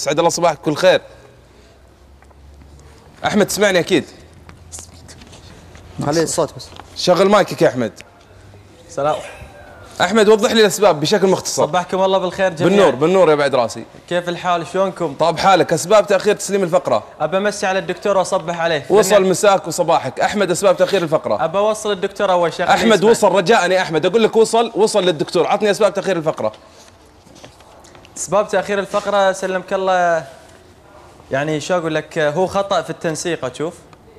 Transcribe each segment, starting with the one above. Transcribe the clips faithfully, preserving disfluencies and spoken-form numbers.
اسعد الله صباحك كل خير. احمد تسمعني اكيد؟ خلي الصوت بس. شغل مايكك يا احمد. سلام. احمد وضح لي الاسباب بشكل مختصر. صبحكم الله بالخير جميعا. بالنور بالنور يا بعد راسي. كيف الحال شلونكم؟ طاب حالك. اسباب تاخير تسليم الفقره. ابى امسي على الدكتور واصبح عليه. وصل مساك وصباحك. احمد اسباب تاخير الفقره. ابى اوصل الدكتور اول شيء. احمد وصل رجاء يا احمد اقول لك وصل وصل للدكتور. عطني اسباب تاخير الفقره. اسباب تاخير الفقره سلمك الله، يعني شو اقول لك، هو خطا في التنسيق اشوف.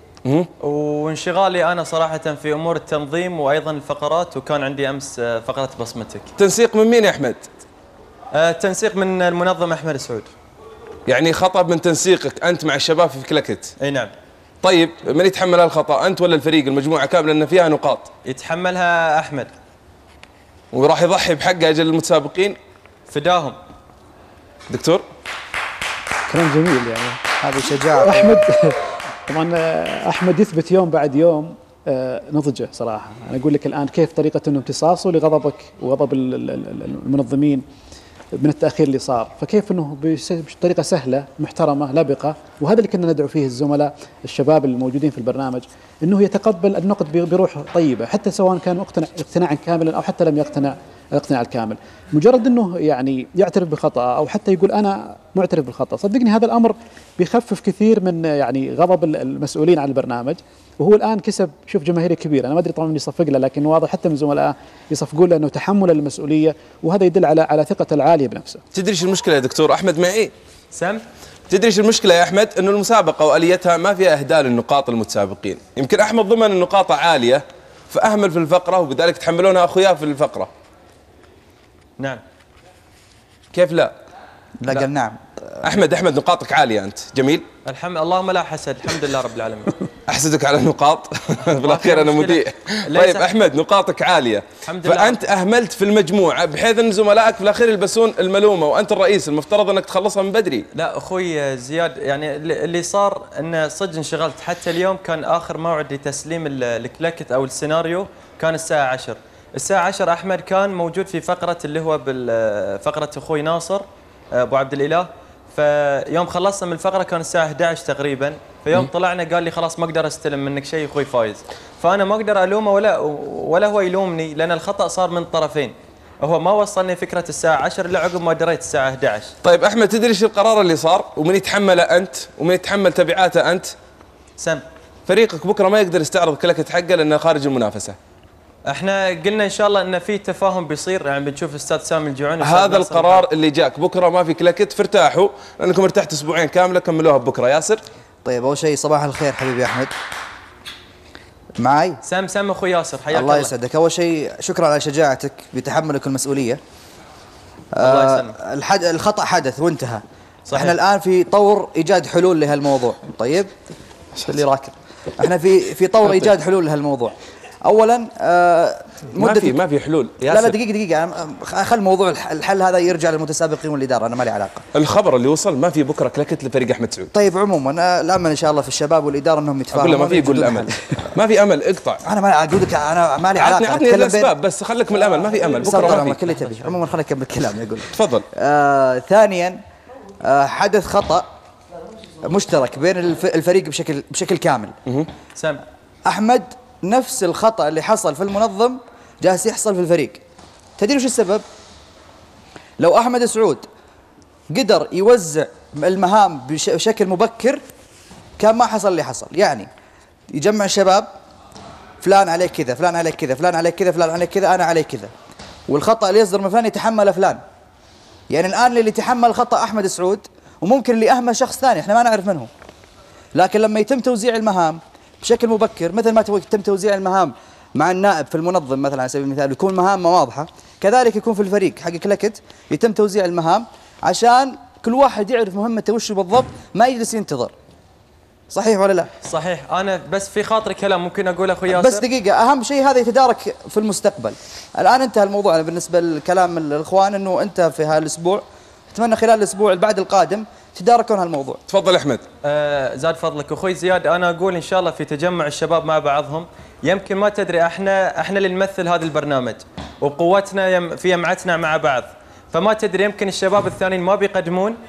وانشغالي انا صراحه في امور التنظيم وايضا الفقرات، وكان عندي امس فقره بصمتك. تنسيق من مين يا احمد؟ التنسيق من المنظم احمد سعود. يعني خطا من تنسيقك انت مع الشباب في كلكت؟ اي نعم. طيب من يتحمل هالخطا، انت ولا الفريق المجموعه كامله لان فيها نقاط؟ يتحملها احمد. وراح يضحي بحقه اجل المتسابقين؟ فداهم. دكتور؟ كلام جميل يعني. هذه شجاعه. احمد طبعا احمد يثبت يوم بعد يوم نضجه صراحه. انا اقول لك الان كيف طريقه انه امتصاصه لغضبك وغضب المنظمين من التاخير اللي صار، فكيف انه بطريقه سهله محترمه لبقه، وهذا اللي كنا ندعو فيه الزملاء الشباب الموجودين في البرنامج، انه يتقبل النقد بروح طيبه، حتى سواء كان مقتنع اقتناعا كاملا او حتى لم يقتنع الاقتناع الكامل. مجرد انه يعني يعترف بخطأ او حتى يقول انا معترف بالخطأ، صدقني هذا الامر بيخفف كثير من يعني غضب المسؤولين عن البرنامج. وهو الان كسب شوف جماهيريه كبيره، انا ما ادري طبعا يصفق له، لكن واضح حتى من زملائه يصفقون له انه تحمل المسؤوليه، وهذا يدل على على ثقته العاليه بنفسه. تدري ايش المشكله يا دكتور؟ احمد معي. سم. تدري ايش المشكله يا احمد؟ انه المسابقه واليتها ما فيها اهداء للنقاط المتسابقين، يمكن احمد ضمن النقاط عاليه فاهمل في الفقره وبذلك تحملونها اخوياه في الفقره. نعم. كيف لا؟ لا, لا. قال نعم. احمد احمد نقاطك عاليه انت، جميل. الحمد اللهم لا حسد، الحمد لله رب العالمين. احسدك على النقاط بالاخير انا مذيع. طيب احمد نقاطك عاليه الحمد لله، فانت اهملت في المجموعه بحيث ان زملائك في الاخير يلبسون الملومه، وانت الرئيس المفترض انك تخلصها من بدري. لا اخوي زياد، يعني اللي صار انه صدق انشغلت. حتى اليوم كان اخر موعد لتسليم الكلكت او السيناريو كان الساعه عشرة. الساعه عشرة احمد كان موجود في فقره اللي هو بالفقره اخوي ناصر ابو عبد الاله، فيوم خلصنا من الفقره كان الساعه احد عشر تقريبا، فيوم طلعنا قال لي خلاص ما اقدر استلم منك شيء اخوي فايز. فانا ما اقدر الومه ولا ولا هو يلومني، لان الخطا صار من طرفين. هو ما وصلني فكره الساعه عشرة الا عقب ما دريت الساعه احد عشر. طيب احمد تدري ايش القرار اللي صار ومن يتحمله انت ومن يتحمل تبعاته انت؟ سم. فريقك بكره ما يقدر يستعرض كلكت حقه لانه خارج المنافسه. احنا قلنا ان شاء الله ان في تفاهم بيصير، يعني بنشوف الاستاذ سامي الجوعاني. هذا القرار الحق. اللي جاك بكره ما في كلكت، فارتاحوا لانكم ارتحتوا اسبوعين كامله، كملوها بكره. ياسر. طيب اول شيء صباح الخير حبيبي احمد. معي؟ سام سام اخوي ياسر، حياك الله. الله يسعدك. اول شيء شكرا على شجاعتك بتحملك المسؤوليه. الله يسلمك. آه الحد... الخطا حدث وانتهى. صحيح. احنا الان في طور ايجاد حلول لهالموضوع. طيب اللي راكب احنا في في طور ايجاد حلول لهالموضوع. اولا آه ما في ما في حلول. لا لا دقيقه دقيقه، خل موضوع الحل هذا يرجع للمتسابقين والاداره، انا ما لي علاقه. الخبر اللي وصل ما في بكره كلكت لفريق احمد سعود. طيب عموما الامل ان شاء الله في الشباب والاداره انهم يتفاهموا. اقول له ما في، يقول الامل ما في امل. اقطع. انا ما اقول لك، انا ما لي علاقه. عطني الاسباب بس، خليك من الامل. ما في امل بكره ما في كل تبي. عموما خليني اكمل كلامي. اقول تفضل. آه ثانيا آه حدث خطا مشترك بين الفريق بشكل بشكل كامل. سم. احمد نفس الخطأ اللي حصل في المنظم جالس يحصل في الفريق. تدري وش السبب؟ لو أحمد سعود قدر يوزع المهام بشكل مبكر كان ما حصل اللي حصل. يعني يجمع الشباب، فلان عليك كذا، فلان عليك كذا، فلان عليك كذا، فلان عليك كذا، أنا عليك كذا، والخطأ اللي يصدر من فلان يتحمل فلان. يعني الآن اللي يتحمل خطأ أحمد سعود، وممكن اللي أهمل شخص ثاني احنا ما نعرف منه. لكن لما يتم توزيع المهام بشكل مبكر، مثل ما يتم توزيع المهام مع النائب في المنظم مثلا على سبيل المثال، يكون مهامه واضحه، كذلك يكون في الفريق حق كلكت يتم توزيع المهام عشان كل واحد يعرف مهمته وش بالضبط، ما يجلس ينتظر. صحيح ولا لا؟ صحيح. انا بس في خاطري كلام ممكن اقول اخوي ياسر. بس دقيقه، اهم شيء هذا يتدارك في المستقبل. الان انتهى الموضوع. أنا بالنسبه لكلام الاخوان انه انتهى في هالاسبوع، اتمنى خلال الاسبوع اللي بعد القادم تداركون هالموضوع. تفضل احمد. آه زاد فضلك اخوي زياد، انا اقول ان شاء الله في تجمع الشباب مع بعضهم. يمكن ما تدري احنا احنا اللي نمثل هذا البرنامج وبقوتنا يم في جمعتنا مع بعض، فما تدري يمكن الشباب الثانيين ما بيقدمون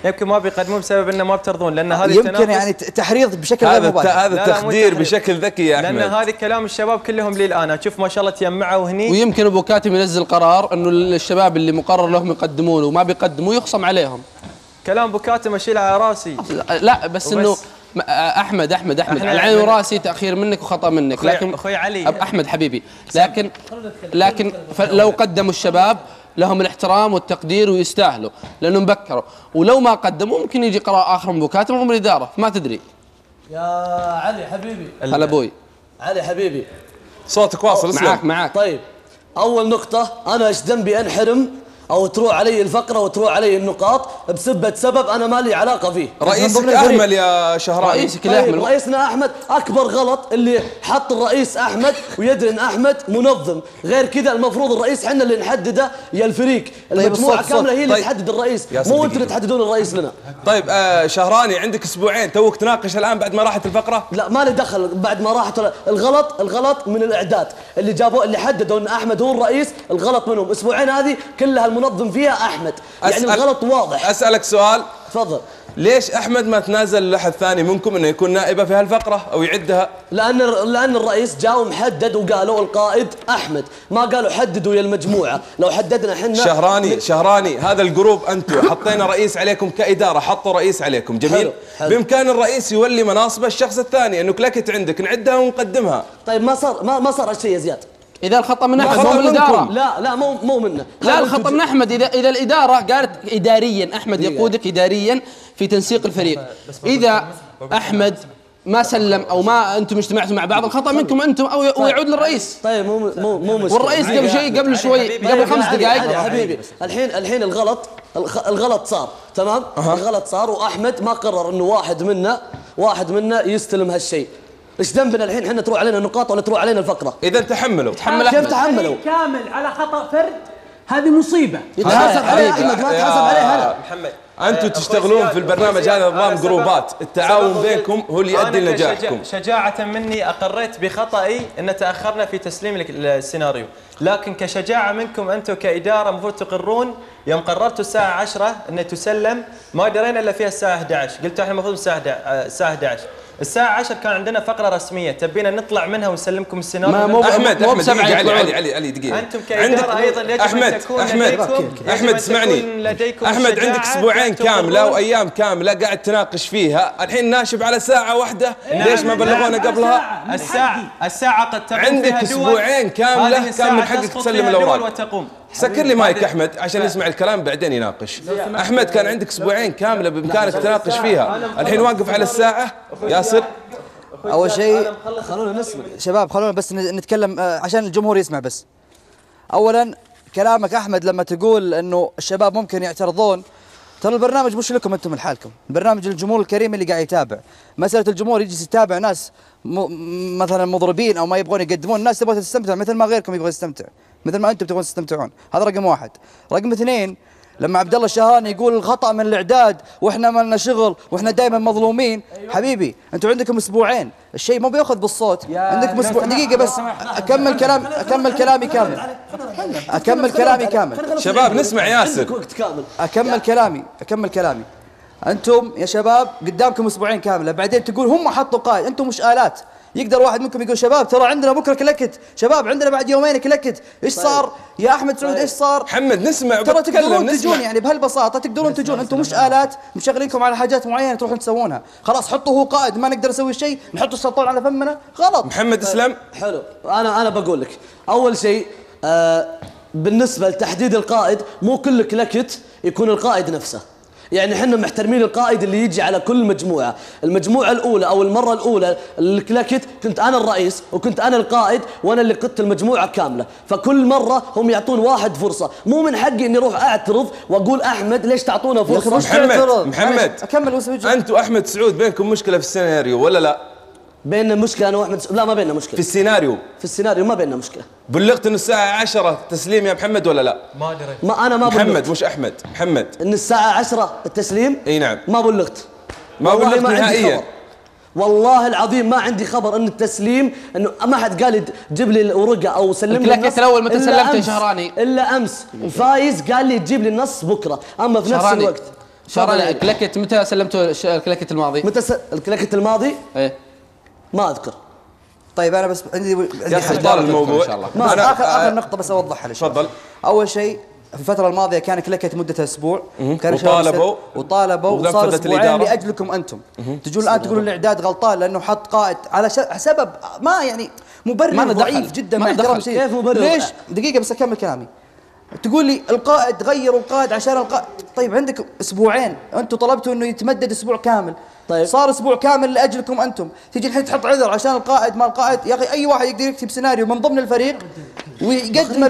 يمكن ما بيقدمون بسبب انه ما بترضون، لان هذه يمكن يعني تحريض بشكل غير مباشر. هذا تخدير بشكل ذكي يا احمد، لان هذه كلام الشباب كلهم لي الان، اشوف ما شاء الله تجمعوا هني. ويمكن ابو كاتم ينزل قرار انه الشباب اللي مقرر لهم يقدمون وما بيقدموا يخصم عليهم. كلام ابو كاتم اشيله على راسي. لا بس انه احمد احمد احمد على عيني وراسي، تاخير منك وخطا منك، لكن اخوي علي احمد حبيبي، لكن لكن لو قدموا الشباب لهم الاحترام والتقدير ويستاهلوا لانهم بكروا، ولو ما قدموا ممكن يجي قرار اخر من ابو كاتم ومن الاداره، ما تدري. يا علي حبيبي، هلا ابوي علي حبيبي، صوتك واصل. اسلم. معاك معاك. طيب اول نقطه، انا ايش ذنبي انحرم او تروح علي الفقره وتروح علي النقاط بسبه سبب انا ما لي علاقه فيه؟ رئيسك اهمل يا شهراني. رئيسك طيب اهمل. رئيسنا احمد اكبر غلط اللي حط الرئيس احمد، ويدري ان احمد منظم، غير كذا المفروض الرئيس احنا اللي نحدده يا الفريق، المجموعه الصوت كامله هي اللي طيب. تحدد الرئيس، مو انتم اللي تحددون الرئيس لنا. طيب آه شهراني، عندك اسبوعين توك تناقش الان بعد ما راحت الفقره؟ لا مالي دخل بعد ما راحت. الغلط الغلط من الاعداد اللي جابوا اللي حددوا ان احمد هو الرئيس، الغلط منهم. اسبوعين هذه كلها المنظم فيها احمد، يعني الغلط واضح. اسالك سؤال، تفضل. ليش احمد ما تنازل لحد ثاني منكم انه يكون نائبه في هالفقره او يعدها؟ لان لان الرئيس جاء ومحدد وقالوا القائد احمد، ما قالوا حددوا يا المجموعه. لو حددنا احنا شهراني شهراني هذا الجروب انتم حطينا رئيس عليكم كاداره، حطوا رئيس عليكم، جميل. حلو. حلو. بامكان الرئيس يولي مناصبه الشخص الثاني، انه كلكت عندك نعدها ونقدمها. طيب ما صار ما, ما صار هالشيء يا زياد. اذا الخطا من احمد خطأ مو من الاداره. منكم. لا لا مو مو منه. لا الخطا من احمد. اذا اذا الاداره قالت اداريا احمد يقودك اداريا في تنسيق الفريق، اذا احمد ما سلم او ما انتم اجتمعتوا مع بعض، الخطا منكم انتم او ويعود للرئيس. طيب مو مو مو مشكلة. والرئيس قبل شيء قبل شوي قبل خمس دقائق يا حبيبي الحين الحين الغلط الغلط صار تمام. أه. الغلط صار واحمد ما قرر انه واحد منا واحد منا يستلم هالشيء. ايش ذنبنا الحين احنا تروح علينا النقاط ولا تروح علينا الفقره؟ اذا تحملوا تحمل كيف تحملوا؟ كامل على خطا فرد، هذه مصيبه. يتحاسب عليه احمد، ما تحاسب عليه هلا. محمد انتم تشتغلون في البرنامج هذا نظام جروبات، التعاون بينكم هو اللي يؤدي لنجاحكم. شجاعة مني اقريت بخطئي ان تاخرنا في تسليم السيناريو، لكن كشجاعة منكم انتم كاداره المفروض تقرون يوم قررتوا الساعة عشرة انه تسلم، ما درينا الا فيها الساعة أحد عشر، قلتوا احنا المفروض الساعة الساعة أحد عشر. الساعة عشرة كان عندنا فقرة رسمية، تبينا نطلع منها ونسلمكم السيناريو. مو احمد مو احمد دقيقة، علي علي علي علي دقيقة. انتم كإدارة ايضا يجب أحمد ان تكون أحمد لديكم احمد اسمعني. احمد عندك اسبوعين كاملة وايام كاملة قاعد تناقش فيها، الحين ناشب على ساعة واحدة، ليش ما بلغونا قبلها؟ الساعة الساعة قد تقوم عندك فيها اسبوعين كاملة كان من حقك تسلم الاوراق. وتقوم. سكر لي مايك احمد عشان يسمع الكلام بعدين يناقش. احمد كان عندك اسبوعين كاملة بامكانك تناقش فيها، الحين واقف على الساعة. ياسر اول شيء خلونا نسمع شباب، خلونا بس نتكلم عشان الجمهور يسمع. بس اولا كلامك احمد لما تقول انه الشباب ممكن يعترضون، ترى البرنامج مش لكم انتم لحالكم، البرنامج للجمهور الكريم اللي قاعد يتابع. مساله الجمهور يجلس يتابع ناس م مثلا مضربين او ما يبغون يقدمون، الناس تبغى تستمتع مثل ما غيركم يبغى يستمتع، مثل ما انتم تبغون تستمتعون. هذا رقم واحد. رقم اثنين، لما عبد الله الشهراني يقول الخطا من الاعداد واحنا ما لنا شغل واحنا دائما مظلومين، حبيبي انتم عندكم اسبوعين، الشيء ما بياخذ بالصوت، عندكم اسبوع. دقيقه بس اكمل كلام اكمل كلامي كامل اكمل كلامي كامل شباب نسمع ياسر. اكمل كلامي اكمل كلامي انتم يا شباب قدامكم اسبوعين كامله، بعدين تقول هم حطوا قائد، انتم مش آلات. يقدر واحد منكم يقول شباب ترى عندنا بكره كلكت، شباب عندنا بعد يومين كلكت، ايش صار يا احمد سعود؟ ايش صار؟ محمد نسمع ترى تقدرون تجون، يعني بهالبساطه تقدرون تجون، انتم مش آلات مشغلينكم على حاجات معينه تروحون تسوونها. خلاص حطوا هو قائد، ما نقدر نسوي شيء، نحط السلطان على فمنا، غلط. محمد اسلم. حلو. انا انا بقول لك اول شيء آه بالنسبه لتحديد القائد، مو كل كلكت يكون القائد نفسه. يعني احنا محترمين القائد اللي يجي على كل مجموعه، المجموعه الاولى او المره الاولى اللي كلكت كنت انا الرئيس وكنت انا القائد وانا اللي قدت المجموعه كامله، فكل مره هم يعطون واحد فرصه، مو من حقي اني اروح اعترض واقول احمد ليش تعطونا فرصه. محمد محمد اكمل. انت واحمد سعود بينكم مشكله في السيناريو ولا لا؟ بيننا مشكله انا واحمد سعود؟ لا ما بيننا مشكله في السيناريو. في السيناريو ما بيننا مشكله. بلغت انه الساعه عشرة تسليم يا محمد ولا لا؟ ما ادري. ما انا ما محمد بلغت. مش احمد، محمد. ان الساعه عشرة التسليم؟ اي نعم. ما بلغت. ما بلغت نهائيا. والله العظيم ما عندي خبر ان التسليم، انه ما حد قال لي جيب لي الورقه او سلم لي النص. الاول متى سلمت يا شهراني؟ الا امس فايز قال لي تجيب لي النص بكره، اما في نفس الوقت شهراني الكلاكت متى سلمتوا الكلاكت الماضي؟ متى س... الكلاكت الماضي؟ ايه ما اذكر. طيب انا بس عندي يا اخي طال الموضوع ان شاء الله. ما أنا اخر اخر نقطه بس اوضحها لك. تفضل. اول شيء في الفترة الماضية كان كلكت مدتها اسبوع، كان وطالبوا وطالبوا وصار اسبوعين لاجلكم انتم. تجون الان تقولون الاعداد غلطان لانه حط قائد على سبب ما يعني مبرر ضعيف جدا مع احترام شيء. كيف مبرر؟ ليش؟ دقيقة بس اكمل كلامي. تقول لي القائد غيروا القائد عشان القائد، طيب عندك اسبوعين، انتم طلبتوا انه يتمدد اسبوع كامل. طيب صار اسبوع كامل لاجلكم انتم، تيجي الحين تحط عذر عشان القائد ما القائد، يا اخي اي واحد يقدر يكتب سيناريو من ضمن الفريق ويقدمه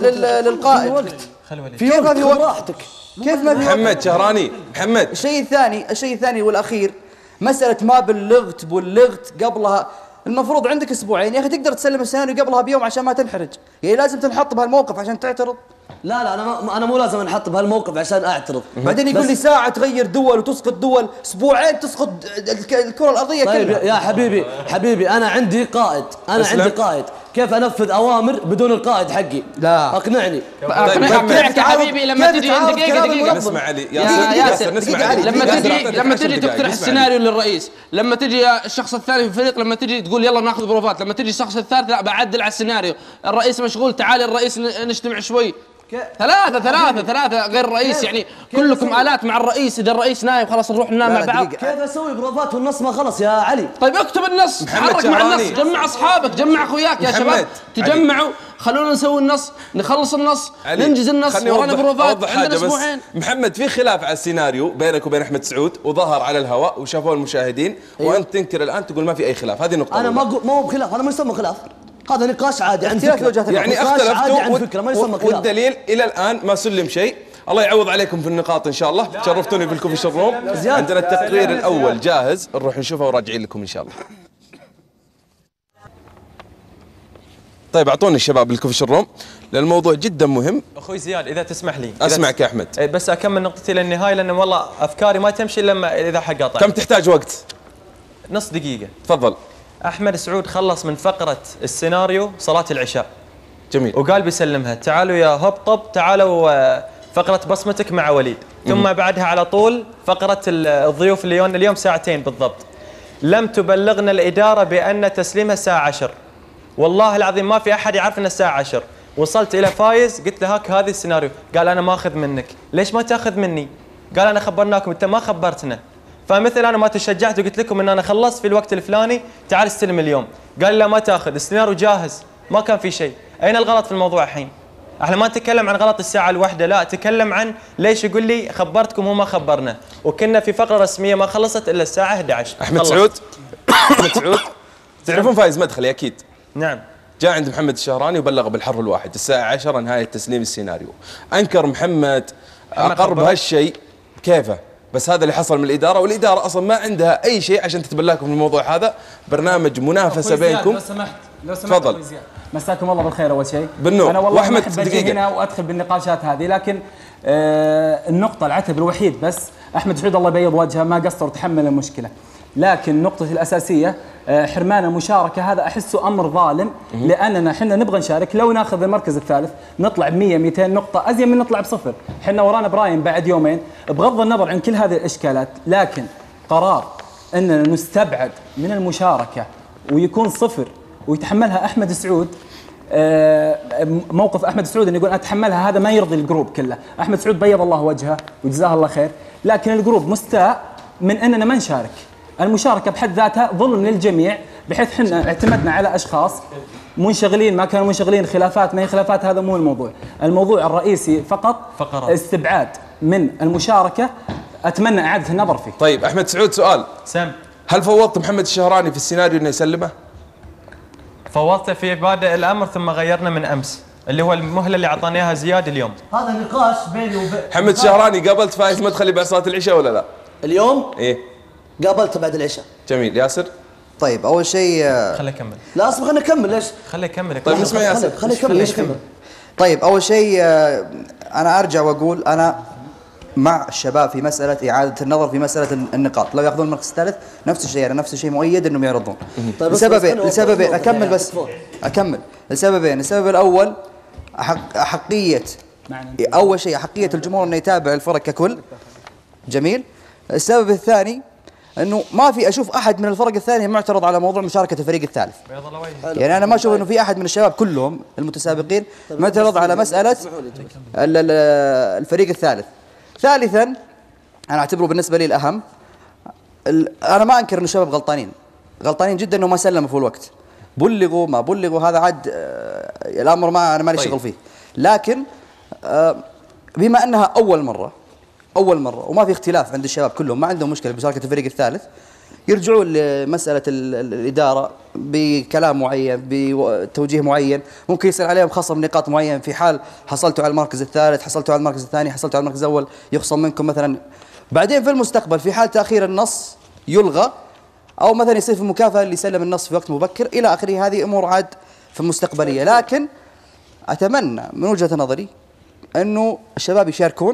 للقائد. في وقت في راحتك. كيف ما في محمد شهراني محمد. الشيء الثاني الشيء الثاني والاخير مساله ما بلغت بلغت قبلها. المفروض عندك اسبوعين يا اخي تقدر تسلم السيناريو قبلها بيوم عشان ما تنحرج، يعني لازم تنحط بهالموقف عشان تعترض. لا لا انا ما انا مو لازم انحط بهالموقف عشان اعترض. بعدين يقول لي ساعه تغير دول وتسقط دول، اسبوعين تسقط الكره الارضيه طيب كلها. يا حبيبي حبيبي انا عندي قائد، انا أسلم. عندي قائد، كيف انفذ اوامر بدون القائد حقي؟ لا اقنعني. اقنعك يا حبيبي لما تجي دقيقه دقيقه نسمع علي يا ياسر نسمع علي. لما تجي لما تجي تقترح السيناريو للرئيس، لما تجي الشخص الثاني في الفريق لما تجي تقول يلا ناخذ بروفات، لما تجي الشخص الثالث لا بعدل على السيناريو، الرئيس مشغول تعال الرئيس نجتمع شوي. ثلاثة ثلاثة ثلاثة غير الرئيس، يعني كلكم آلات مع الرئيس، إذا الرئيس نايم خلاص نروح ننام مع بعض. كيف اسوي بروفات والنص ما خلص يا علي؟ طيب اكتب النص، حرك مع النص، جمع اصحابك، جمع اخوياك يا شباب، تجمعوا خلونا نسوي النص، نخلص النص، ننجز النص، ورانا بروفات عندنا اسبوعين. محمد في خلاف على السيناريو بينك وبين احمد سعود وظهر على الهواء وشافوه المشاهدين، أيوه. وانت تنكر الان تقول ما في اي خلاف، هذه نقطة. انا ما ما هو بخلاف، انا ما يسمى خلاف. هذا نقاش عادي عن فكرة. يعني اختلفتوا والدليل الى الان ما سلم شيء. الله يعوض عليكم في النقاط ان شاء الله. شرفتوني في الكوفي شروم. عندنا التقرير الاول جاهز، نروح نشوفه وراجعين لكم ان شاء الله. طيب اعطوني الشباب الكوفي شروم لان الموضوع جدا مهم. اخوي زياد اذا تسمح لي. اسمعك يا احمد. بس اكمل نقطتي للنهايه لان والله افكاري ما تمشي الا لما اذا حق قاطع. كم تحتاج وقت؟ نص دقيقه. تفضل. احمد سعود خلص من فقره السيناريو صلاه العشاء. جميل. وقال بيسلمها، تعالوا يا هب طب تعالوا فقره بصمتك مع وليد، ثم م- بعدها على طول فقره الضيوف اللي يوم اليوم ساعتين بالضبط. لم تبلغنا الاداره بان تسليمها الساعه عشرة. والله العظيم ما في احد يعرف ان الساعه عشرة. وصلت الى فايز قلت له هاك هذه السيناريو، قال انا ما اخذ منك. ليش ما تاخذ مني؟ قال انا خبرناكم انت ما خبرتنا. فمثل انا ما تشجعت وقلت لكم ان انا خلصت في الوقت الفلاني تعال استلم اليوم، قال لا ما تاخذ، السيناريو جاهز ما كان في شيء. اين الغلط في الموضوع الحين؟ احنا ما نتكلم عن غلط الساعه الواحده، لا اتكلم عن ليش يقول لي خبرتكم وما خبرنا، وكنا في فقره رسميه ما خلصت الا الساعه احد عشر. احمد سعود احمد سعود تعرفون فايز مدخلي اكيد. نعم. جاء عند محمد الشهراني وبلغ بالحرف الواحد الساعه عشرة نهايه تسليم السيناريو. انكر محمد اقر بهالشيء كيفه، بس هذا اللي حصل من الاداره، والاداره اصلا ما عندها اي شيء عشان تتبلاكم في الموضوع هذا، برنامج منافسه بينكم. لو سمحت لو سمحت تفضل. مساكم الله بالخير اول شيء. بالنور. انا والله واحمد ما احب اجي هنا وادخل بالنقاشات هذه، لكن آه النقطه العتب الوحيد بس احمد سعود الله يبيض وجهه ما قصر وتحمل المشكله، لكن النقطه الاساسيه آه حرمان المشاركه هذا احسه امر ظالم، لاننا احنا نبغى نشارك، لو ناخذ المركز الثالث نطلع ب مية مئتين نقطه ازين من نطلع بصفر، احنا ورانا برايم بعد يومين، بغض النظر عن كل هذه الاشكالات، لكن قرار اننا نستبعد من المشاركه ويكون صفر ويتحملها احمد سعود، موقف احمد سعود انه يقول اتحملها هذا ما يرضي الجروب كله، احمد سعود بيض الله وجهه وجزاه الله خير، لكن الجروب مستاء من اننا ما نشارك. المشاركه بحد ذاتها ظلم للجميع، بحيث احنا اعتمدنا على اشخاص منشغلين ما كانوا منشغلين، خلافات ما هي خلافات، هذا مو الموضوع، الموضوع الرئيسي فقط فقرات. استبعاد من المشاركه، اتمنى اعاده النظر فيه. طيب احمد سعود سؤال سم، هل فوضت محمد الشهراني في السيناريو انه يسلمه؟ فوضته في بادئ الامر ثم غيرنا من امس، اللي هو المهله اللي اعطاني اياها زياد اليوم. هذا نقاش بيني وبين محمد الشهراني. قابلت فايز مدخلي بعد صلاه العشاء ولا لا؟ اليوم؟ ايه قابلته بعد العشاء. جميل. ياسر؟ طيب اول شيء خليه يكمل. لا اصبر خلينا نكمل. ليش؟ خليه يكمل. طيب نسمع ياسر. خليه يكمل يكمل. طيب اول شيء انا ارجع واقول انا مع الشباب في مساله اعاده النظر في مساله النقاط، لو ياخذون المركز الثالث نفس الشيء، يعني نفس الشيء مؤيد انهم يعرضون. طيب لسببين لسببين اكمل بس اكمل لسببين. السبب الاول أحق احقيه اول شيء احقيه الجمهور انه يتابع الفرق ككل، جميل. السبب الثاني انه ما في اشوف احد من الفرق الثانيه معترض على موضوع مشاركه الفريق الثالث. يعني انا ما اشوف انه في احد من الشباب كلهم المتسابقين معترض على مساله الفريق الثالث. ثالثا انا اعتبره بالنسبه لي الاهم، انا ما انكر ان الشباب غلطانين غلطانين جدا انه ما سلموا في الوقت، بلغوا ما بلغوا هذا عاد الامر ما انا مالي شغل فيه، لكن بما انها اول مره اول مره وما في اختلاف عند الشباب كلهم ما عندهم مشكله بمشاركه الفريق الثالث، يرجعون لمساله الاداره بكلام معين بتوجيه معين، ممكن يصير عليهم خصم نقاط معين في حال حصلتوا على المركز الثالث، حصلتوا على المركز الثاني، حصلتوا على المركز الاول يخصم منكم مثلا. بعدين في المستقبل في حال تاخير النص يلغى، او مثلا يصير في مكافاه اللي يسلم النص في وقت مبكر الى اخره. هذه امور عاد في المستقبليه، لكن اتمنى من وجهه نظري انه الشباب يشاركون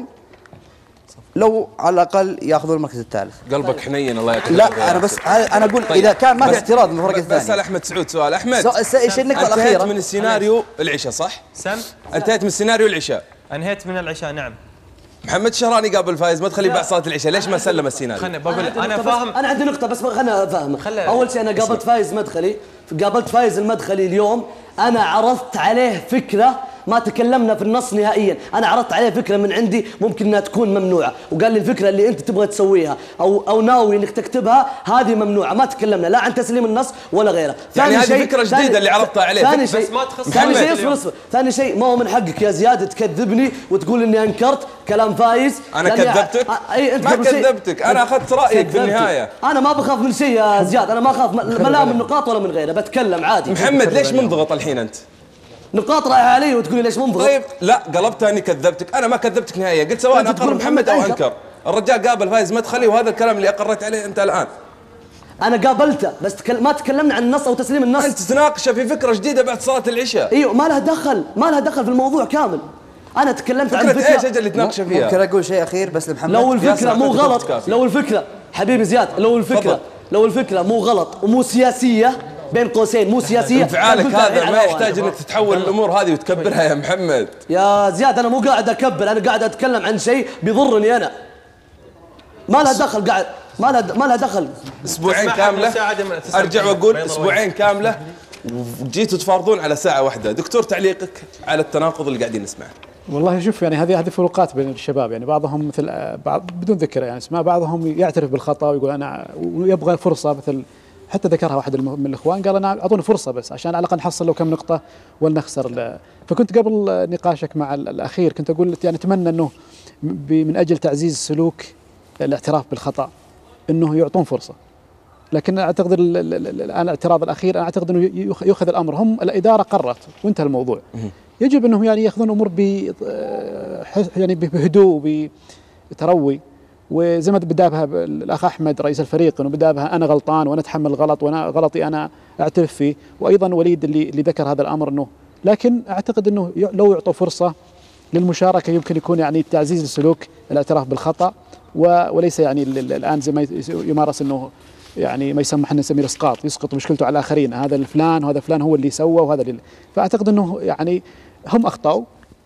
لو على الاقل ياخذون المركز الثالث. قلبك حنين الله يكرمك. لا انا بس انا اقول طيب. اذا كان ما في اعتراض من الفرق الثاني. بسال احمد سعود سؤال. احمد ايش النقطه الاخيره؟ انتهيت من السيناريو العشاء صح؟ سم انتهيت من السيناريو العشاء. انهيت من العشاء نعم. محمد الشهراني قابل فايز ما تخليه بعد صلاه العشاء، ليش ما سلم السيناريو؟ خليني بقول انا فاهم. انا عندي نقطه بس خليني افهمك. اول شيء انا قابلت فايز مدخلي، قابلت فايز المدخلي اليوم، انا عرضت عليه فكره ما تكلمنا في النص نهائيا، انا عرضت عليه فكره من عندي ممكن انها تكون ممنوعه، وقال لي الفكره اللي انت تبغى تسويها او او ناوي انك تكتبها هذه ممنوعه، ما تكلمنا لا عن تسليم النص ولا غيره. يعني هذه فكره جديده اللي عرضتها عليه. ثاني شيء ثاني شيء اصبر اصبر ثاني شيء ما هو من حقك يا زياد تكذبني وتقول اني انكرت كلام فايز. انا كذبتك؟ اي انت ما كذبتك، انا اخذت رايك في النهايه. انا ما بخاف من شيء يا زياد، انا ما اخاف لا من نقاط ولا من غيره، بتكلم عادي. محمد ليش منضغط الحين انت؟ نقاط رايحه علي وتقولي ليش منضغط؟ طيب لا قلبتها اني كذبتك، انا ما كذبتك نهائيا، قلت سواء اقر محمد او انكر، الرجال قابل فايز مدخلي وهذا الكلام اللي اقريت عليه انت الان. انا قابلته بس تكل... ما تكلمنا عن النص او تسليم النص. انت تناقشه في فكره جديده بعد صلاه العشاء. ايوه ما لها دخل ما لها دخل في الموضوع كامل. انا تكلمت عن فكره ايش اجل اللي تناقشه فيها؟ ممكن اقول شيء اخير بس لمحمد. لو الفكره مو غلط، لو الفكره حبيبي زياد لو الفكره فضل. لو الفكره مو غلط ومو سياسيه بين قوسين مو سياسيه، انفعالك هذا ما يحتاج انك تتحول الامور هذه وتكبرها يا محمد. يا زياد انا مو قاعد اكبر، انا قاعد اتكلم عن شيء بيضرني انا. ما لها دخل قاعد ما لها ما لها دخل. اسبوعين كامله ارجع واقول اسبوعين كامله وجيتوا تفارضون على ساعه واحده. دكتور تعليقك على التناقض اللي قاعدين نسمعه؟ والله شوف يعني هذه هذه فروقات بين الشباب، يعني بعضهم مثل بعض بدون ذكر يعني اسماء، بعضهم يعترف بالخطا ويقول انا ويبغى فرصه، مثل حتى ذكرها واحد من الاخوان قال انا اعطوني فرصه بس عشان على الاقل نحصل لو كم نقطه ولا نخسر. فكنت قبل نقاشك مع الاخير كنت اقول يعني اتمنى انه من اجل تعزيز سلوك الاعتراف بالخطا انه يعطون فرصه، لكن اعتقد الان الاعتراض الاخير انا اعتقد انه يؤخذ الامر، هم الاداره قررت وانتهى الموضوع، يجب انهم يعني ياخذون امور ب يعني بهدوء وبتروي، وزي ما بدا بها الاخ احمد رئيس الفريق انه بدا بها انا غلطان وانا اتحمل الغلط وانا غلطي انا اعترف فيه، وايضا وليد اللي اللي ذكر هذا الامر انه، لكن اعتقد انه لو يعطوا فرصه للمشاركه يمكن يكون يعني تعزيز السلوك الاعتراف بالخطا، وليس يعني الان زي ما يمارس انه يعني ما يسمى احنا نسميه اسقاط، يسقط مشكلته على الاخرين، هذا الفلان وهذا فلان هو اللي سوى وهذا اللي، فاعتقد انه يعني هم اخطاوا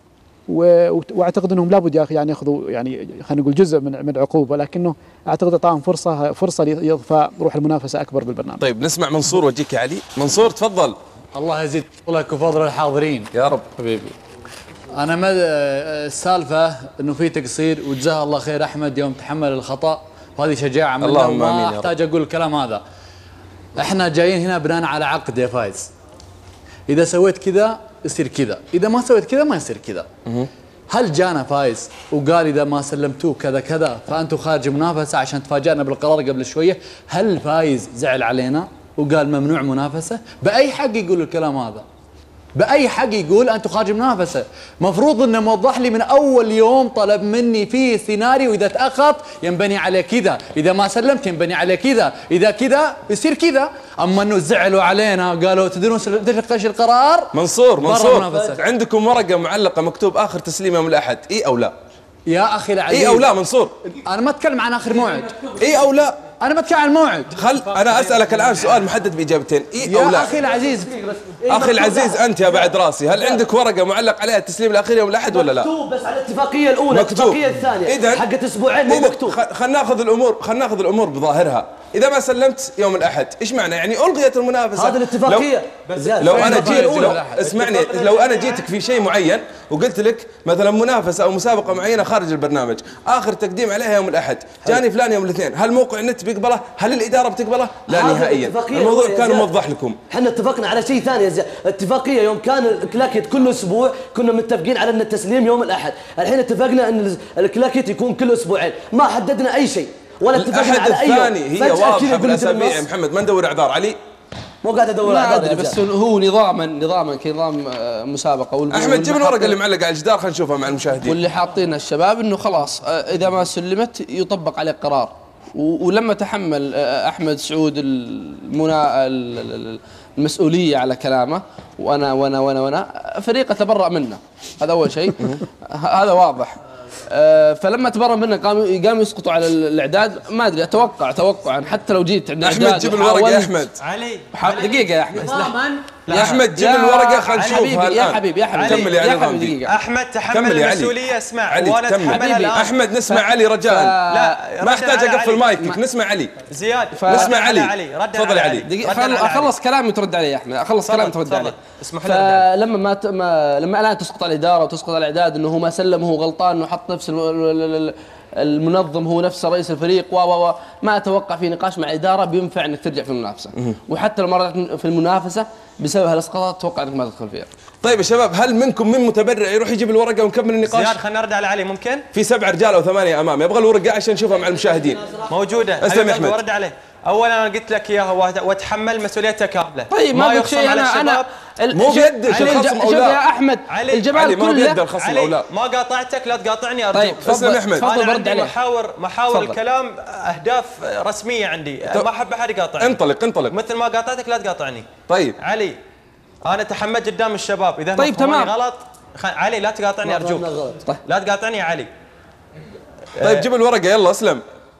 واعتقد انهم لابد يا اخي يعني ياخذوا يعني خلينا نقول جزء من من العقوبه، لكنه اعتقد اعطاهم فرصه فرصه ليضفى روح المنافسه اكبر بالبرنامج. طيب نسمع منصور وجيك يا علي. منصور تفضل. الله يزيد فضلك وفضل الحاضرين يا رب حبيبي. انا ما السالفه انه في تقصير وجزاه الله خير احمد يوم تحمل الخطا، وهذه شجاعه منه اللهم امين. ما احتاج اقول الكلام هذا. احنا جايين هنا بناء على عقد يا فايز، اذا سويت كذا يصير كذا، اذا ما سويت كذا ما يصير كذا. هل جانا فايز وقال اذا ما سلمتوه كذا كذا فانتم خارج منافسه عشان تفاجئنا بالقرار قبل شويه؟ هل فايز زعل علينا وقال ممنوع منافسه؟ باي حق يقول الكلام هذا؟ باي حق يقول انتم خارج منافسه؟ مفروض انه موضح لي من اول يوم، طلب مني فيه سيناريو، اذا تاخرت ينبني عليه كذا، اذا ما سلمت ينبني عليه كذا، اذا كذا يصير كذا. اما انه زعلوا علينا قالوا تدرون ايش القرار؟ منصور منصور عندكم ورقه معلقه مكتوب اخر تسليم يوم الاحد، اي او لا؟ يا اخي العزيز اي او لا منصور؟ انا ما اتكلم عن اخر موعد. اي او لا؟ انا بتكلم عن الموعد. خل انا اسالك الان سؤال محدد باجابتين، اي او لا. يا اخي العزيز، اخي العزيز انت يا بعد راسي، هل عندك ورقه معلق عليها التسليم الاخير يوم الاحد ولا لا؟ مكتوب بس على الاتفاقيه الاولى، الاتفاقيه الثانيه حقت اسبوعين مو مكتوب. خلينا ناخذ الامور خلينا ناخذ الامور بظاهرها. اذا ما سلمت يوم الاحد ايش معنى؟ يعني الغيت المنافسه. هذه الاتفاقيه. لو, لو انا جيت لو اسمعني، لو انا جيتك في شيء معين وقلت لك مثلا منافسه او مسابقه معينه خارج البرنامج، اخر تقديم عليها يوم الاحد، جاني فلان يوم الاثنين، هل موقع النت بيقبله؟ هل الاداره بتقبله؟ لا نهائيا. الموضوع كان موضح لكم. احنا اتفقنا على شيء ثاني يا زياد، اتفاقيه يوم كان الكلاكيت كل اسبوع كنا متفقين على ان التسليم يوم الاحد، الحين اتفقنا ان الكلاكيت يكون كل اسبوعين، ما حددنا اي شيء ولا اتفقنا على اي يوم. الثاني هي واضحه بالاسابيع يا محمد، ما ندور اعذار. علي مو قاعد ادور ما ادري بس هو نظاما نظاما كنظام مسابقه. احمد جيب الورقه اللي معلقه على الجدار خلينا نشوفها مع المشاهدين. واللي حاطينها الشباب انه خلاص اذا ما سلمت يطبق عليه قرار. ولما تحمل احمد سعود المنا المسؤوليه على كلامه، وانا وانا وانا وانا فريقه تبرأ منه، هذا اول شيء. هذا واضح. فلما تبرأ منه قاموا قاموا يسقطوا على الاعداد. ما ادري، اتوقع توقعا حتى لو جيت عند احمد جيب الورقه يا احمد. علي دقيقه يا احمد، يا احمد جيب الورقه خلينا نشوفها الان. يا حبيبي يا حبيبي كمل يا نظام دقيقه. احمد تحمل المسؤوليه. اسمع وانا اتحملها الان. احمد نسمع علي رجاء. لا ما احتاج اقفل مايكك، نسمع علي. زياد نسمع علي. تفضل علي. دقيقه اخلص كلامي ترد علي يا احمد، اخلص كلامي ترد علي. اسمح لي. فلما ما, ت... ما لما الان تسقط على الاداره وتسقط على الاعداد انه هو ما سلم، هو غلطان انه حط نفس المنظم هو نفسه رئيس الفريق و و ما اتوقع في نقاش مع الاداره بينفع انك ترجع في المنافسه. وحتى لو مرات في المنافسه بسبب هالاسقاطات اتوقع انك ما تدخل فيها. طيب يا شباب، هل منكم من متبرع يروح يجيب الورقه ونكمل النقاش؟ زياد خلينا نرد على علي. ممكن في سبع رجال او ثمانيه امام، يبغى الورقه عشان نشوفها مع المشاهدين. موجوده. اسلم يا احمد. ورد عليه. اولا انا قلت لك اياها واتحمل مسؤوليتها كامله. طيب ما قلت شيء. انا انا مو بيدك الخصم او لا يا احمد. علي الجمال كله بيد الخصم او لا. ما قاطعتك، لا تقاطعني ارجوك. طيب تفضل احمد. تفضل برد عليه. محاور محاور الكلام اهداف رسميه عندي، ما احب احد يقاطعني. انطلق انطلق. مثل ما قاطعتك لا تقاطعني. طيب علي انا تحملت قدام الشباب، اذا طيب تمام غلط خ... علي لا تقاطعني ارجوك. طيب. لا تقاطعني يا علي. طيب جيب الورقه يلا اسلم.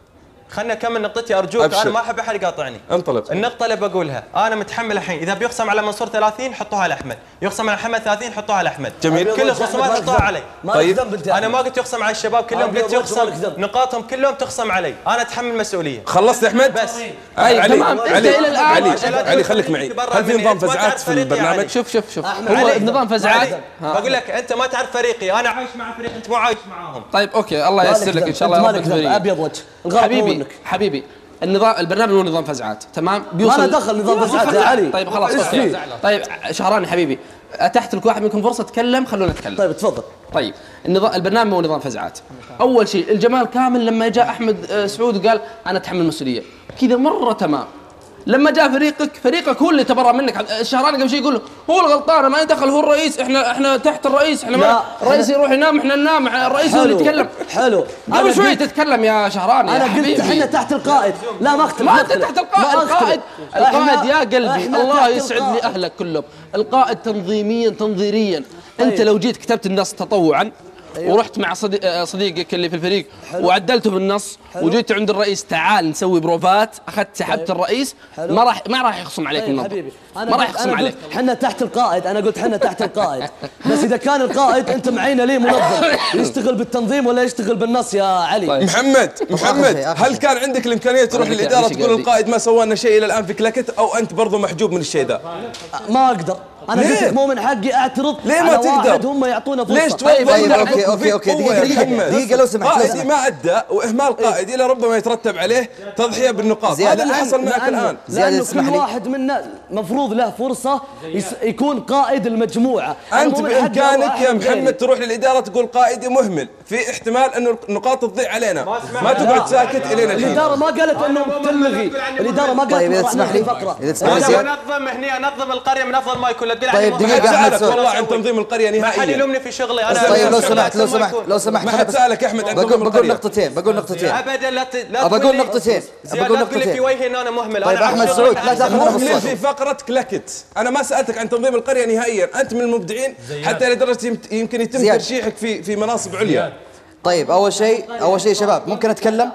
خلنا اكمل نقطتي ارجوك. أبشر. انا ما احب احد يقاطعني. انطلق. النقطه اللي بقولها انا متحمل الحين، اذا بيخصم على منصور ثلاثين حطوها على احمد، يخصم على محمد ثلاثين حطوها على احمد. جميل. كل الخصومات حطوها علي. طيب انا ما قلت يخصم على الشباب كلهم، قلت يخصم نقاطهم كلهم تخصم علي، انا اتحمل مسؤوليه. خلصت يا احمد؟ بس علي علي علي الى الان علي, علي خليك معي. هل في نظام فزعات في البرنامج؟ شوف شوف شوف هو نظام فزعات. بقول لك انت ما تعرف فريقي، انا عايش مع فريق انت مو عايش معاهم. طيب اوكي الله ييسر لك ان شاء الله. ابيض وجه. حبيبي حبيبي النظام البرنامج هو نظام فزعات تمام. بيوصل ما دخل نظام فزعات يا علي. طيب خلاص اوكي. طيب شهراني حبيبي اتحت لك واحد منكم فرصه تكلم، خلونا نتكلم. طيب تفضل. طيب النظام البرنامج هو نظام فزعات. اول شيء الجمال كامل لما جاء احمد سعود وقال انا اتحمل المسؤوليه كذا مره تمام. لما جاء فريقك فريقك هو اللي تبرأ منك. الشهراني قبل شيء يقول له هو الغلطان، ما يدخل، هو الرئيس، احنا احنا تحت الرئيس، احنا ما الرئيس يروح ينام احنا ننام، الرئيس هو اللي يتكلم. حلو قبل شوي تتكلم يا شهراني. انا قلت احنا تحت القائد. لا ما اختلف. ما انت تحت القائد. القائد القائد يا قلبي الله يسعد لي اهلك كلهم. القائد تنظيميا تنظيريا. انت لو جيت كتبت النص تطوعا أيوة. ورحت مع صديق صديقك اللي في الفريق حلو. وعدلته بالنص حلو. وجيت عند الرئيس تعال نسوي بروفات، اخذت سحبت طيب. الرئيس حلو. ما راح ما راح يخصم عليك طيب النظر. ما راح يخصم عليك. احنا تحت القائد. انا قلت احنا تحت القائد. بس اذا كان القائد انت معينا ليه منظم يشتغل بالتنظيم ولا يشتغل بالنص يا علي؟ طيب. محمد محمد هل كان عندك الامكانيه تروح للاداره تقول القائد ما سوى لنا شيء الى الان في كلاكت، او انت برضو محجوب من الشيء ذا؟ ما اقدر. انا قلت لك مو من حقي اعترض ليه ما تقدر؟ هم يعطونا فرصه. ليش طيب اوكي اوكي اوكي دقيقه دقيقه دقيقه لو سمحت. قائدي ما ادى واهمال قائدي لربما يترتب عليه تضحيه بالنقاط. هذا اللي حصل معك الان. لانه كل واحد منا مفروض له فرصه يكون قائد المجموعه. انت بامكانك يا محمد تروح للاداره تقول قائدي مهمل، في احتمال انه النقاط تضيع علينا، ما تقعد ساكت الين الحين. الاداره ما قالت انه تلغي، الاداره ما قالت. طيب اذا تسمح لي اذا تسمح لي منظم هنا انظم القريه من افضل ما يكون. طيب دقيقه احمد والله عن تنظيم القريه نهائيا. ما حد يلومني في شغلي انا. طيب لو سمحت لو سمحت لو سمحت ما حد سالك احمد عن تنظيم القريه. بقول نقطتين بقول نقطتين ابدا. لا لا بقول نقطتين بقول نقطتين في وجهي ان انا مهمل. طيب احمد سعود لا تاخذ مهمل في فقره كلاكت. انا ما سالتك عن تنظيم القريه نهائيا، انت من المبدعين حتى لدرجه يمكن يتم ترشيحك في في مناصب عليا. طيب اول شيء اول شيء شباب ممكن اتكلم؟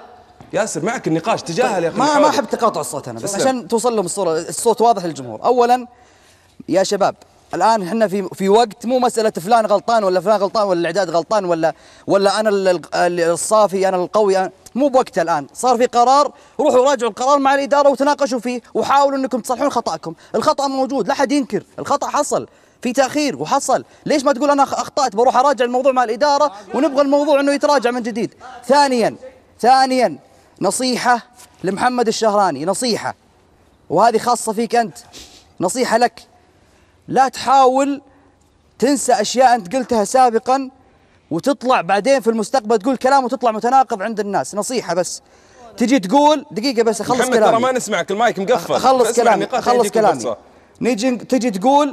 ياسر معك النقاش تجاهل يا اخي. ما ما احب تقاطع الصوت انا، بس عشان توصل لهم الصوره، الصوت واضح للجمهور. اولا يا شباب الان احنا في في وقت مو مساله فلان غلطان ولا فلان غلطان ولا الاعداد غلطان ولا ولا انا الصافي انا القوي أنا، مو بوقتها الان. صار في قرار، روحوا راجعوا القرار مع الاداره وتناقشوا فيه وحاولوا انكم تصلحون خطاكم. الخطا موجود، لا حد ينكر، الخطا حصل، في تاخير وحصل. ليش ما تقول انا اخطات بروح اراجع الموضوع مع الاداره ونبغى الموضوع انه يتراجع من جديد. ثانيا ثانيا نصيحه لمحمد الشهراني، نصيحه وهذه خاصه فيك انت، نصيحه لك، لا تحاول تنسى اشياء انت قلتها سابقا وتطلع بعدين في المستقبل تقول كلام وتطلع متناقض عند الناس. نصيحه بس تجي تقول دقيقه بس اخلص كلامي. محمد ترى ما نسمعك، المايك مقفل. اخلص كلامي اخلص كلامي. نيجي تجي تقول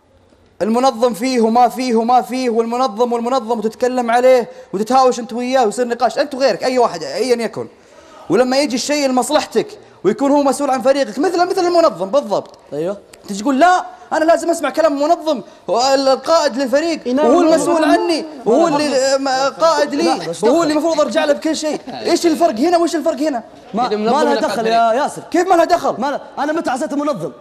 المنظم فيه وما فيه وما فيه والمنظم والمنظم وتتكلم عليه وتتهاوش انت وياه ويصير نقاش انت وغيرك اي واحد ايا يكن، ولما يجي الشيء لمصلحتك ويكون هو مسؤول عن فريقك مثل مثل المنظم بالضبط. ايوه تجي تقول لا انا لازم اسمع كلام المنظم القائد للفريق وهو المسؤول عني وهو اللي قائد لي وهو اللي المفروض ارجع له بكل شيء. ايش الفرق هنا وايش الفرق هنا؟ ما, ما لها دخل يا ياسر. كيف ما لها دخل؟ ما لها. انا متى عصيت المنظم؟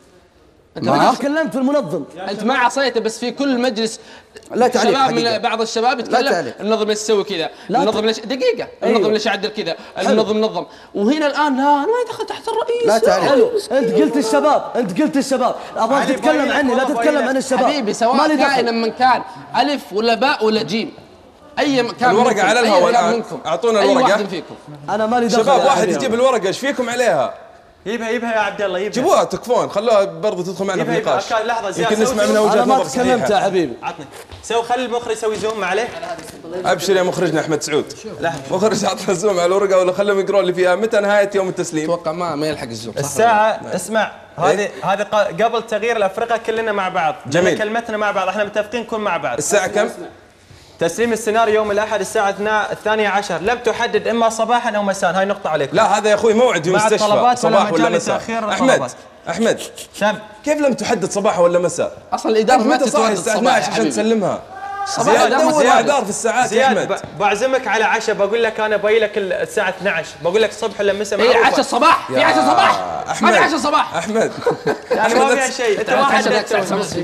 انت ما تكلمت في المنظم، انت ما عصيته، بس في كل مجلس لا تعليق شباب من بعض الشباب يتكلم المنظم ليش يسوي كذا، المنظم ليش دقيقه المنظم أيوه. ليش يعدل كذا، المنظم نظم، وهنا الان لا انا ما يدخل تحت الرئيس. لا تعليق. حلو انت قلت الشباب، انت قلت الشباب، ابغاك تتكلم عني لا تتكلم عن الشباب حبيبي، سواء كائن من كان الف ولا باء ولا جيم، اي مكان الورقه على الهواء الان، اعطونا الورقه. اي واحد فيكم انا مالي دخل. شباب واحد يجيب الورقه، ايش فيكم عليها؟ يبها يبها يا عبد الله، يبها جيبوها تكفون، خلوها برضه تدخل معنا في النقاش. لحظه زياده يمكن نسمع منها وجهه نظر صحيحه. انا ما تكلمت يا حبيبي. عطني سوي، خلي المخرج يسوي زوم عليه. ابشر يا مخرجنا احمد سعود. مخرج عطنا زوم على الورقه ولا خليهم يقرون اللي فيها. متى نهايه يوم التسليم؟ اتوقع ما ما يلحق الزوم. الساعه اسمع هذه هذه قبل تغيير الافرقه كلنا مع بعض. جميل. كلمتنا مع بعض، احنا متفقين نكون مع بعض. الساعه كم؟ تسليم السيناريو يوم الاحد الساعه الثانية عشر، لم تحدد اما صباحا او مساء، هاي نقطه عليك. لا هذا يا اخوي موعد في مستشفى صباح ولا مساء. احمد احمد شاب كيف لم تحدد صباح ولا مساء؟ اصلا الاداره ما تتوحد الساعه اثنعش عشان تسلمها. صباح دور اعذار في الساعات يا احمد. بعزمك على عشاء، بقول لك انا باي لك الساعه اثنعش، بقول لك الصبح ولا مساء. اي عشاء الصباح، في عشاء صباح، ما في عشاء صباح احمد. يعني ما فيها شيء، انت ما حددت.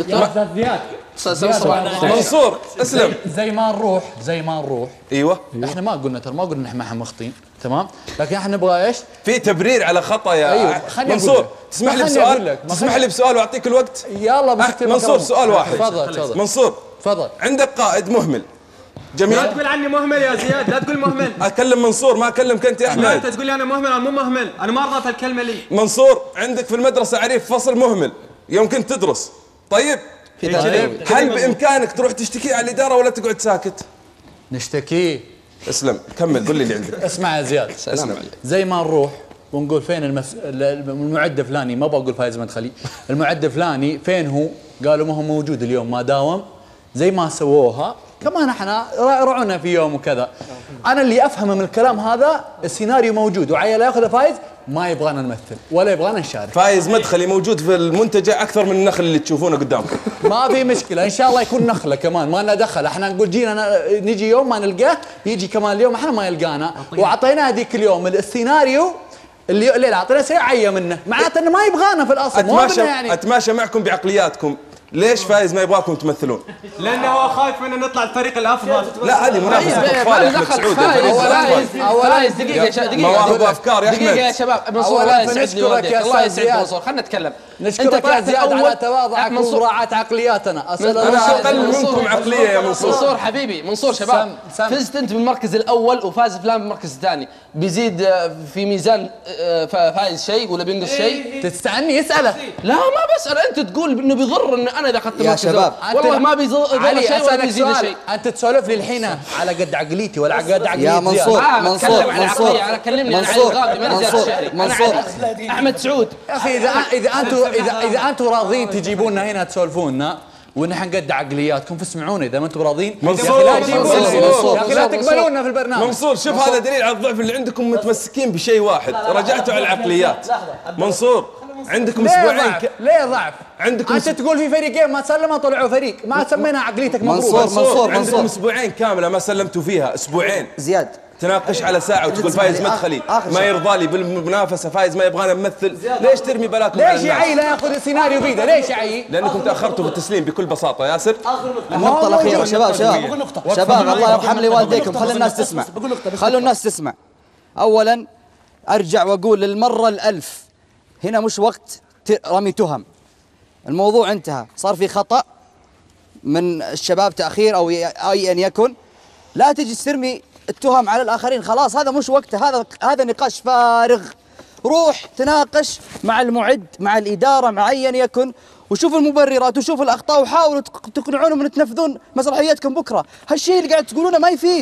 منصور اسلم. زي ما نروح زي ما نروح ايوه احنا ما قلنا ترى ما قلنا احنا مخطين تمام، لكن احنا نبغى ايش؟ في تبرير على خطا يا أيوة. منصور. تسمح لي بسؤال؟ تسمح لي بسؤال واعطيك الوقت؟ يلا بس منصور سؤال واحد. تفضل تفضل منصور تفضل. عندك قائد مهمل جميل. لا تقول عني مهمل يا زياد، لا تقول مهمل. اكلم منصور ما اكلمك انت يا احمد. لا انت تقول لي انا مهمل، انا مو مهمل، انا ما ارضى في الكلمه لي. منصور عندك في المدرسه عريف فصل مهمل يوم كنت تدرس، طيب هل بامكانك تروح تشتكي على الاداره ولا تقعد ساكت؟ نشتكي. اسلم كمل قول لي اللي عندك. اسمع يا زياد، اسلم. زي ما نروح ونقول فين المس... المعد فلاني، ما بقول فايز مدخلي، المعد فلاني فين هو؟ قالوا ما هو موجود اليوم ما داوم. زي ما سووها كمان احنا رعنا في يوم وكذا. انا اللي افهمه من الكلام هذا السيناريو موجود وعيال ياخذ فايز ما يبغانا نمثل ولا يبغانا نشارك. فايز مدخلي موجود في المنتجع اكثر من النخل اللي تشوفونه قدامكم. ما في مشكله ان شاء الله يكون نخله كمان ما لنا دخل، احنا نقول جينا نجي يوم ما نلقاه يجي كمان اليوم احنا ما يلقانا، واعطيناه هذيك اليوم السيناريو اللي الليله اعطينا سيعيه منه، معناته انه ما يبغانا في الاصل. اتماشى يعني اتماشى معكم بعقلياتكم. ليش فايز ما يبغاكم تمثلون؟ لانه هو خايف ان نطلع الفريق الافضل. لا هذه منافسه اطفال يا احمد سعود. هو فايز هو فايز دقيقه دقيقه مواهب وافكار يا احمد. دقيقه يا شباب. منصور الله يسعدني ويوديك، الله يسعدك منصور. خلينا نتكلم. نشكرك يا زياد على تواضعك ومراعاة عقلياتنا. انا اقل منكم عقليه يا منصور. منصور حبيبي منصور شباب، فزت انت بالمركز الاول وفاز فلان بالمركز الثاني، بيزيد في ميزان فايز شيء ولا بينقص شيء؟ تستعني اساله. لا ما بسال، انت تقول انه بيضر ان انا اذا اخذت المركز شباب والله ما بيضر شيء ولا بيزيد شيء. انت تسولف لي الحين على قد عقليتي ولا على قد عقليتي يا منصور. منصور منصور انا كلمني عن علي الغامدي ما نزل الشعري. منصور احمد سعود. يا اخي اذا اذا انتم اذا اذا انتم راضين تجيبونا هنا تسولفونا ونحن قد عقلياتكم فاسمعونا، اذا ما انتم راضين منصور يا اخي لا تقبلونا في البرنامج. منصور شوف هذا دليل على الضعف اللي عندكم، متمسكين بشيء واحد، رجعتوا على العقليات. منصور عندكم اسبوعين. ليه ضعف؟ عندكم انت تقول في فريقين ما تسلموا طلعوا فريق، ما سمينا عقليتك مضروبه. منصور منصور عندكم اسبوعين كامله ما سلمتوا فيها، اسبوعين. زياد تناقش على ساعه وتقول فايز مدخلي ما يرضى لي بالمنافسه، فايز ما يبغانا نمثل، ليش ترمي بلاكم؟ ليش يا عي لا ياخذ السيناريو بيده؟ ليش يا عي؟ لانكم تاخرتوا في التسليم بكل بساطه. ياسر النقطة الأخيرة شباب شباب شباب الله يرحم لي والديكم، خلوا الناس تسمع خلوا الناس تسمع. أولا أرجع وأقول للمرة الألف هنا مش وقت رمي تهم، الموضوع انتهى، صار في خطأ من الشباب تأخير أو أي أن يكن، لا تجي ترمي التهم على الآخرين، خلاص هذا مش وقته، هذا هذا نقاش فارغ. روح تناقش مع المعد مع الإدارة مع أيا يكن وشوف المبررات وشوف الأخطاء وحاولوا تقنعونهم أن تنفذون مسرحياتكم بكرة. هالشيء اللي قاعد تقولونه ما يفيد،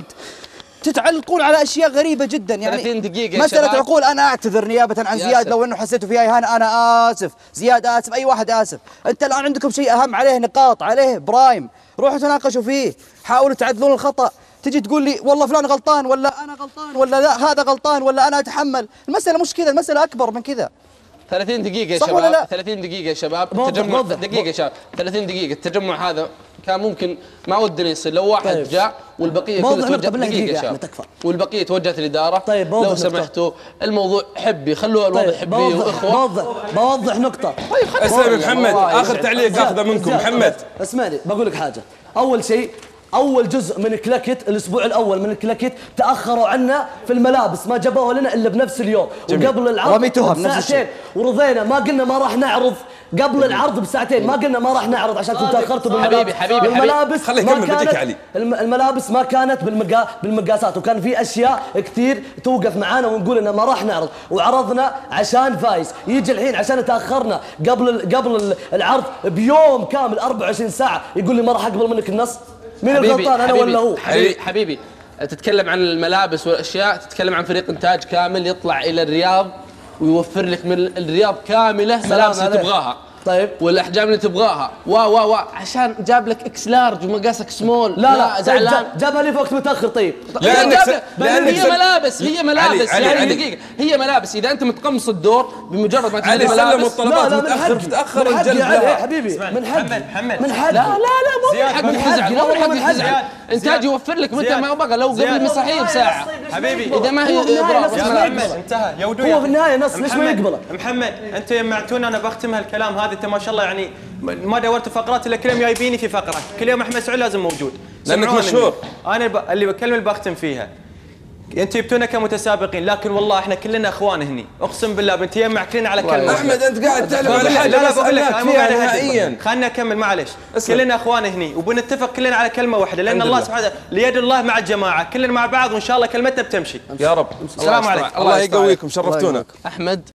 تتعلقون على اشياء غريبه جدا. يعني ثلاثين دقيقة مساله عقول. انا اعتذر نيابه عن زياد لو انه حسيتوا فيها اهانه، انا اسف، زياد اسف، اي واحد اسف. انت الان عندكم شيء اهم، عليه نقاط، عليه برايم، روحوا تناقشوا فيه، حاولوا تعدلون الخطا. تجي تقول لي والله فلان غلطان ولا انا غلطان ولا لا هذا غلطان ولا انا اتحمل، المساله مش كذا، المساله اكبر من كذا. ثلاثين دقيقة يا شباب، ثلاثين دقيقة يا شباب، التجمع دقيقة يا شباب، ثلاثين دقيقة التجمع هذا كان ممكن ما ودنا يصير لو واحد طيب. جاء والبقية كلها توجهت دقيقة يا شباب والبقية توجهت الإدارة. طيب لو سمحتوا الموضوع حبي، خلوا الوضع طيب. حبي وإخوة. بوضح بوضح نقطة. طيب اسمعني محمد، آخر تعليق آخذه منكم محمد. اسمعني بقول لك حاجة، أول شيء اول جزء من كلاكت الاسبوع الاول من كلاكت تاخروا عنا في الملابس، ما جابوها لنا الا بنفس اليوم جميل. وقبل العرض بساعتين ورضينا، ما قلنا ما راح نعرض قبل العرض بساعتين، ما قلنا ما راح نعرض عشان كنتوا تاخرتوا بالملابس. حبيبي حبيبي الملابس خليه يكمل بديك علي. الملابس ما كانت بالمقا... بالمقاسات، وكان في اشياء كثير توقف معانا ونقول انه ما راح نعرض، وعرضنا عشان فايز. يجي الحين عشان تاخرنا قبل قبل العرض بيوم كامل أربعة وعشرين ساعة يقول لي ما راح اقبل منك النص. مين الغلطان انا ولا هو؟ حبيبي حبيبي تتكلم عن الملابس والاشياء، تتكلم عن فريق انتاج كامل يطلع الى الرياض ويوفر لك من الرياض كامله ملابس اللي تبغاها. طيب والاحجام اللي تبغاها وا وا وا عشان جاب لك اكس لارج ومقاسك سمول. لا لا زعلان، جابها لي في وقت متاخر. طيب لأنك لأنك هي ملابس هي ملابس علي يعني علي دقيقه هي ملابس، اذا انت متقمص الدور بمجرد ما تجي ملابس الطلبات متاخر تتاخر الجلد يا حبيبي من حق محمد من حق. لا لا لا مو من حق تزعل، مو من حق تزعل. انتاج يوفر لك متى ما بغى، لو قبل المسرحيه بساعه حبيبي اذا ما هي محمد انتهى يا ودي هو في النهايه نص ليش ما يقبله؟ محمد انت جمعتونا، انا بختم هالكلام هذا. انت ما شاء الله يعني ما دورت فقرات الا كل يوم جايبيني في فقره، كل يوم احمد سعود لازم موجود لانك مشهور. انا ب... اللي بكلم اللي بختم فيها، انتوا جبتونا كمتسابقين لكن والله احنا كلنا اخوان هني، اقسم بالله بنتجمع كلنا على كلمه. احمد انت قاعد تعلم على حاجه لا لا بقول لك مو قاعد نهائيا. خلنا نكمل معلش. كلنا اخوان هني وبنتفق كلنا على كلمه واحده، لان الله سبحانه ليد الله مع الجماعه، كلنا مع بعض وان شاء الله كلمتنا بتمشي يا رب. السلام عليكم. الله يقويكم، شرفتونا احمد.